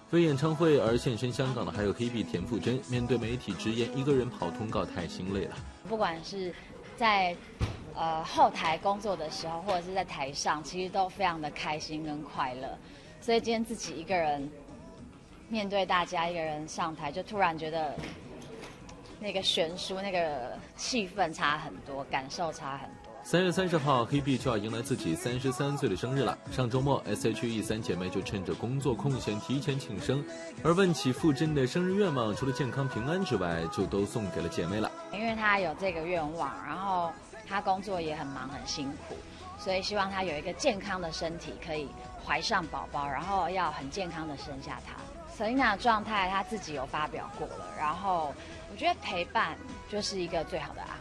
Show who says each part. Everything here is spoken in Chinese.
Speaker 1: 为演唱会而现身香港的还有 Hebe 田馥甄，面对媒体直言一个人跑通告太心累了。
Speaker 2: 不管是在后台工作的时候，或者是在台上，其实都非常的开心跟快乐。所以今天自己一个人面对大家，一个人上台，就突然觉得那个悬殊，那个气氛差很多，感受差很多。
Speaker 1: 3月30号 ，Hebe 就要迎来自己33岁的生日了。上周末 ，S.H.E 3姐妹就趁着工作空闲提前庆生，而问起馥甄的生日愿望，除了健康平安之外，就都送给了姐妹了。
Speaker 2: 因为她有这个愿望，然后她工作也很忙很辛苦，所以希望她有一个健康的身体，可以怀上宝宝，然后要很健康的生下她。Selina 的状态她自己有发表过了，然后我觉得陪伴就是一个最好的安